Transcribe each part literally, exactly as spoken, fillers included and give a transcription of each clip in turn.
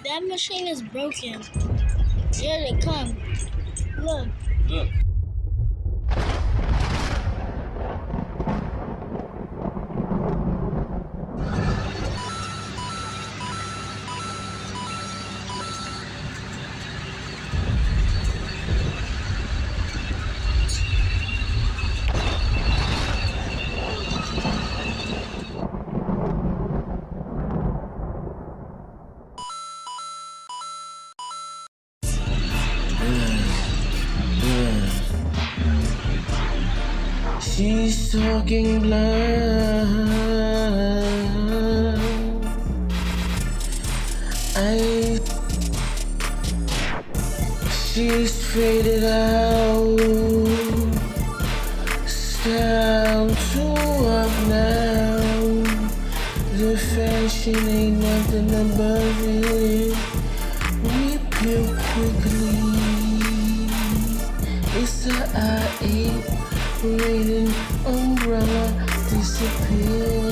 That machine is broken. Here they come. Look. Look. She's talking blind. I. She's faded out. Style too up now. The fashion ain't nothing above it. We peel quickly. It's a I eight. Rated umbrella disappear.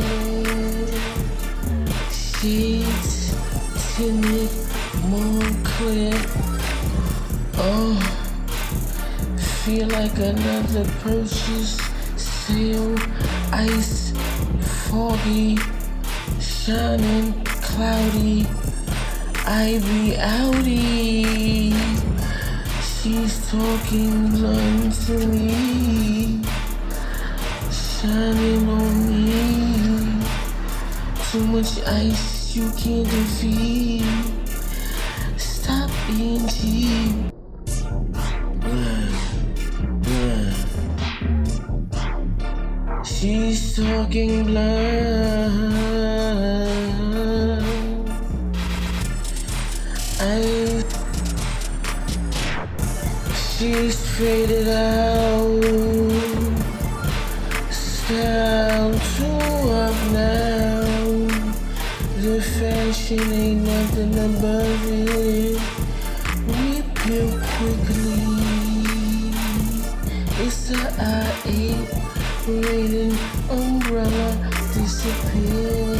Shades timid, more clear. Oh, feel like another purchase. Sail, ice, foggy, shining, cloudy. I be outie. She's talking blunt to me, shining on me. Too much ice you can't defeat. Stop being cheap. She's talking blind. I. She's faded out. Style too up now. The fashion ain't nothing above it. We peel quickly. It's a I eight. Rated umbrella disappear.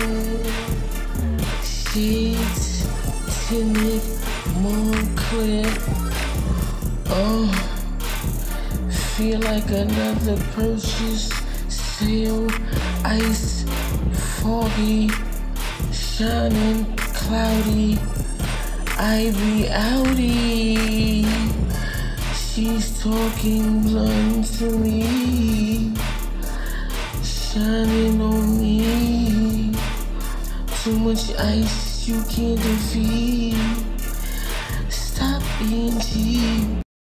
Shades timid, more clear. Oh, feel like another purchase. Sail, ice, foggy, shining, cloudy. I be outie. She's talking blunt to me, shining on me. Too much ice you can't defeat. Stop being cheap.